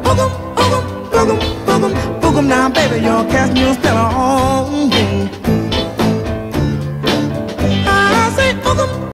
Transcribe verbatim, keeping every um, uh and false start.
boogum, boogum, boogum, boogum, boogum now, baby, you're casting your spell on